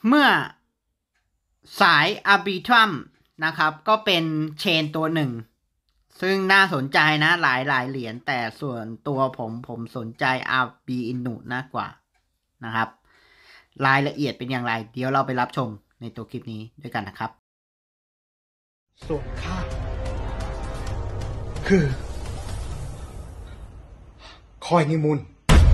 เมื่อสายอาร์บิทรัมนะครับก็เป็นเชนตัวหนึ่งซึ่งน่าสนใจนะหลายเหรียญแต่ส่วนตัวผมสนใจ RB Inu มากกว่านะครับรายละเอียดเป็นอย่างไรเดี๋ยวเราไปรับชมในตัวคลิปนี้ด้วยกันนะครับส่วนข้าคือคอยนิมูล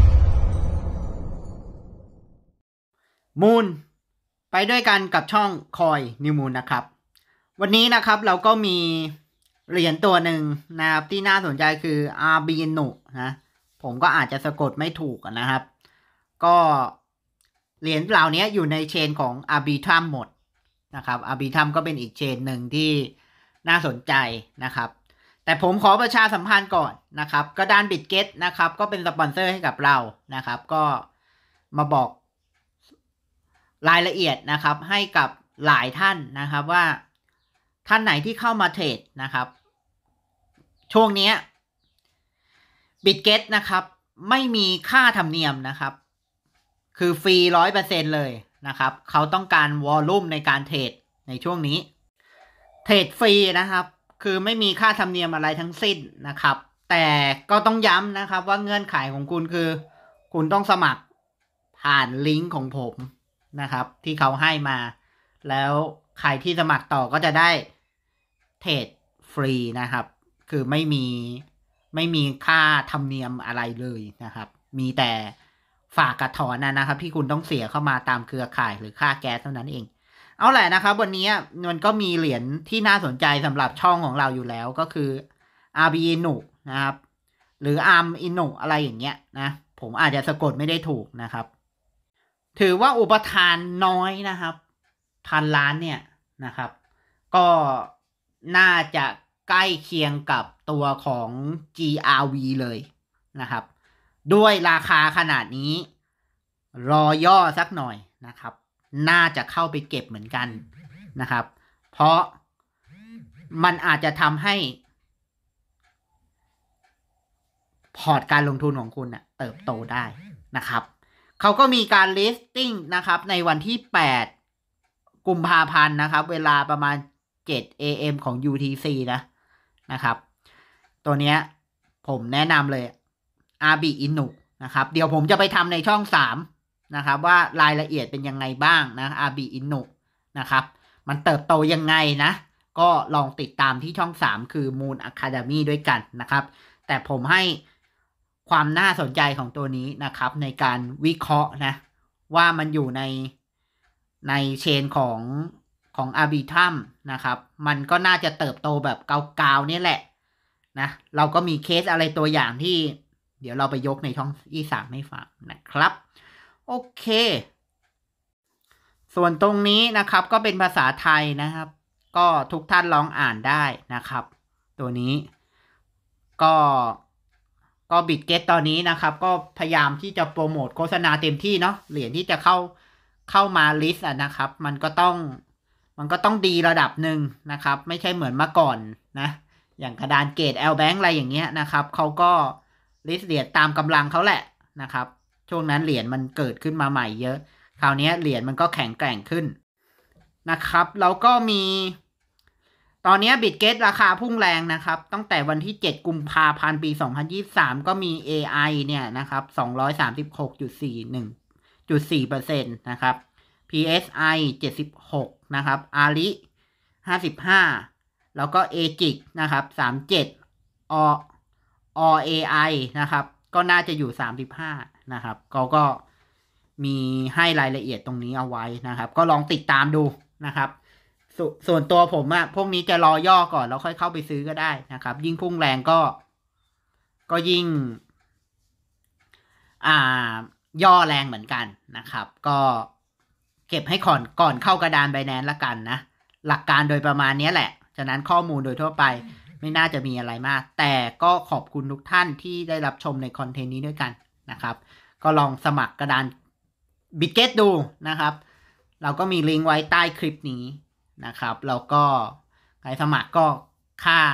มูลไปด้วยกันกับช่องคอยนิวมูลนะครับวันนี้นะครับเราก็มีเหรียญตัวหนึ่งนะครับที่น่าสนใจคือ RB Inu นะผมก็อาจจะสะกดไม่ถูกนะครับก็เหรียญเหล่านี้อยู่ในเชนของ Arbitrum หมดนะครับ Arbitrum ก็เป็นอีกเชนหนึ่งที่น่าสนใจนะครับแต่ผมขอประชาสัมพันธ์ก่อนนะครับก็ด้าน Bitget นะครับก็เป็นสปอนเซอร์ให้กับเรานะครับก็มาบอกรายละเอียดนะครับให้กับหลายท่านนะครับว่าท่านไหนที่เข้ามาเทรดนะครับช่วงนี้ Bitget นะครับไม่มีค่าธรรมเนียมนะครับคือฟรี 100% เลยนะครับเขาต้องการวอลลุ่มในการเทรดในช่วงนี้เทรดฟรีนะครับคือไม่มีค่าธรรมเนียมอะไรทั้งสิ้นนะครับแต่ก็ต้องย้ำนะครับว่าเงื่อนไขของคุณคือคุณต้องสมัครผ่านลิงก์ของผมนะครับที่เขาให้มาแล้วใครที่สมัครต่อก็จะได้เทรดฟรีนะครับคือไม่มีค่าธรรมเนียมอะไรเลยนะครับมีแต่ฝากกับถอนนะครับที่คุณต้องเสียเข้ามาตามเครือข่ายหรือค่าแก๊สเท่านั้นเองเอาแหละนะครับวันนี้มันก็มีเหรียญที่น่าสนใจสำหรับช่องของเราอยู่แล้วก็คือ RB Inu นะครับหรือ ARM Inu อะไรอย่างเงี้ยนะผมอาจจะสะกดไม่ได้ถูกนะครับถือว่าอุปทานน้อยนะครับ1,000 ล้านเนี่ยนะครับก็น่าจะใกล้เคียงกับตัวของ GRV เลยนะครับด้วยราคาขนาดนี้รอย่อสักหน่อยนะครับน่าจะเข้าไปเก็บเหมือนกันนะครับเพราะมันอาจจะทำให้พอร์ตการลงทุนของคุณเติบโตได้นะครับเขาก็มีการ listing นะครับในวันที่8 กุมภาพันธ์นะครับเวลาประมาณ7 AM ของ UTC นะครับตัวเนี้ยผมแนะนำเลย RB Inu นะครับเดี๋ยวผมจะไปทำในช่อง3นะครับว่ารายละเอียดเป็นยังไงบ้างนะ RB Inu นะครับมันเติบโตยังไงนะก็ลองติดตามที่ช่อง3คือ Moon Academy ด้วยกันนะครับแต่ผมให้ความน่าสนใจของตัวนี้นะครับในการวิเคราะห์นะว่ามันอยู่ในเชนของ Arbitrum นะครับมันก็น่าจะเติบโตแบบเกาๆนี่แหละนะเราก็มีเคสอะไรตัวอย่างที่เดี๋ยวเราไปยกในช่องที่3ให้ฟังนะครับโอเคส่วนตรงนี้นะครับก็เป็นภาษาไทยนะครับก็ทุกท่านลองอ่านได้นะครับตัวนี้ก็Bitgetตอนนี้นะครับก็พยายามที่จะโปรโมทโฆษณาเต็มที่เนาะเหรียญที่จะเข้ามาลิสต์นะครับมันก็ต้องดีระดับหนึ่งนะครับไม่ใช่เหมือนเมื่อก่อนนะอย่างกระดานเกรด L Bank อะไรอย่างเงี้ยนะครับเขาก็ลิสต์เหรียญตามกำลังเขาแหละนะครับช่วงนั้นเหรียญมันเกิดขึ้นมาใหม่เยอะคราวนี้เหรียญมันก็แข็งแกร่งขึ้นนะครับแล้วก็มีตอนนี้ Bitget ราคาพุ่งแรงนะครับตั้งแต่วันที่7 กุมภาพันธ์ปี 2023ก็มี AI เนี่ยนะครับ 236.41.4% นะครับ PSI 76นะครับ ARI 55แล้วก็ AGIC นะครับ37 ORAI นะครับก็น่าจะอยู่35นะครับก็มีให้รายละเอียดตรงนี้เอาไว้นะครับก็ลองติดตามดูนะครับส่วนตัวผมพวกนี้จะรอย่อก่อนแล้วค่อยเข้าไปซื้อก็ได้นะครับยิ่งพุ่งแรงก็ยิ่งย่อแรงเหมือนกันนะครับก็เก็บให้ก่อนเข้ากระดานBinanceละกันนะหลักการโดยประมาณนี้แหละฉะนั้นข้อมูลโดยทั่วไปไม่น่าจะมีอะไรมากแต่ก็ขอบคุณทุกท่านที่ได้รับชมในคอนเทนต์นี้ด้วยกันนะครับก็ลองสมัครกระดานBitgetดูนะครับเราก็มีลิงก์ไว้ใต้คลิปนี้นะครับแล้วก็ใครสมัครก็ค่า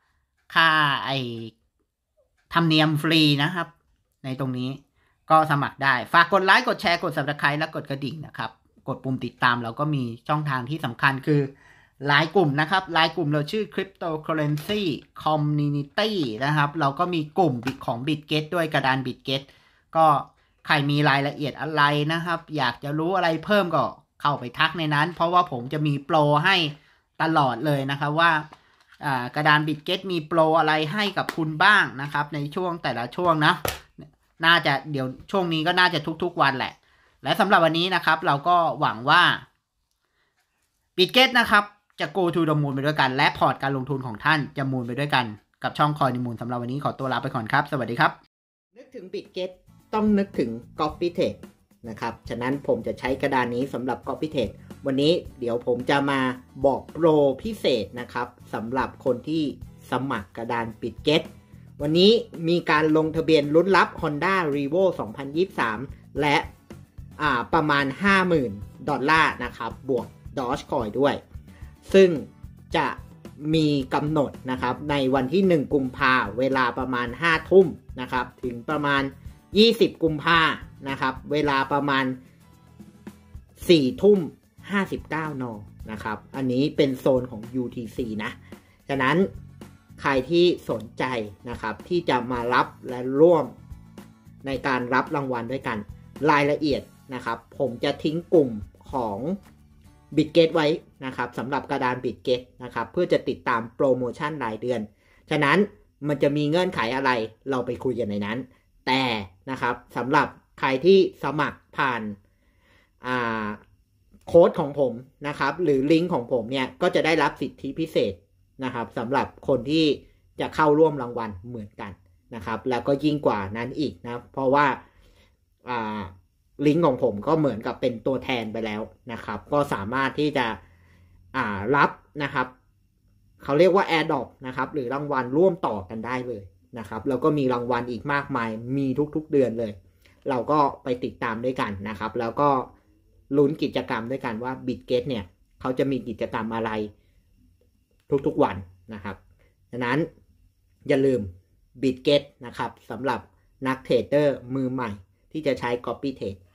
ธรรมเนียมฟรีนะครับในตรงนี้ก็สมัครได้ฝากกดไลค์กดแชร์กด Subscribe และกดกระดิ่งนะครับกดปุ่มติดตามเราก็มีช่องทางที่สำคัญคือไลน์กลุ่มนะครับไลน์กลุ่มเราชื่อ Cryptocurrency Community นะครับเราก็มีกลุ่มของ BitGet ด้วยกระดาน BitGet ก็ใครมีรายละเอียดอะไรนะครับอยากจะรู้อะไรเพิ่มก็เข้าไปทักในนั้นเพราะว่าผมจะมีโปรให้ตลอดเลยนะครับว่ากระดาน BitGet มีโปรอะไรให้กับคุณบ้างนะครับในช่วงแต่ละช่วงนะน่าจะเดี๋ยวช่วงนี้ก็น่าจะทุกๆวันแหละและสำหรับวันนี้นะครับเราก็หวังว่า BitGet นะครับจะ go to the moon ไปด้วยกันและพอร์ตการลงทุนของท่านจะมูนไปด้วยกันกับช่องคอยนิมูลสำหรับวันนี้ขอตัวลาไปก่อนครับสวัสดีครับนึกถึง BitGet ต้องนึกถึง Copytrade นะครับฉะนั้นผมจะใช้กระดานนี้สำหรับ Copytrade วันนี้เดี๋ยวผมจะมาบอกโปรพิเศษนะครับสำหรับคนที่สมัครกระดาน BitGet วันนี้มีการลงทะเบียนลุ้นรับ Honda Revo 2023 และประมาณ $50,000 นะครับบวก Dogecoin ด้วยซึ่งจะมีกำหนดนะครับในวันที่1กุมภาพันธ์เวลาประมาณ5ทุ่มนะครับถึงประมาณ20กุมภาพันธ์นะครับเวลาประมาณ4ทุ่ม59 นนะครับอันนี้เป็นโซนของ UTC นะฉะนั้นใครที่สนใจนะครับที่จะมารับและร่วมในการรับรางวัลด้วยกันรายละเอียดนะครับผมจะทิ้งกลุ่มของ BitGet ไว้นะครับสำหรับกระดาน BitGet นะครับเพื่อจะติดตามโปรโมชั่นรายเดือนฉะนั้นมันจะมีเงื่อนไขอะไรเราไปคุยกันในนั้นแต่นะครับสำหรับใครที่สมัครผ่านโค้ดของผมนะครับหรือลิงก์ของผมเนี่ยก็จะได้รับสิทธิพิเศษนะครับสำหรับคนที่จะเข้าร่วมรางวัลเหมือนกันนะครับแล้วก็ยิ่งกว่านั้นอีกนะเพราะว่าลิงก์ของผมก็เหมือนกับเป็นตัวแทนไปแล้วนะครับก็สามารถที่จะรับนะครับเขาเรียกว่า AirDrop นะครับหรือรางวัลร่วมต่อกันได้เลยนะครับแล้วก็มีรางวัลอีกมากมายมีทุกๆเดือนเลยเราก็ไปติดตามด้วยกันนะครับแล้วก็ลุ้นกิจกรรมด้วยกันว่า BitGet เนี่ยเขาจะมีกิจกรรมอะไรทุกๆวันนะครับฉะนั้นอย่าลืม BitGet นะครับสำหรับนักเทรดเดอร์มือใหม่ที่จะใช้ Copy Trade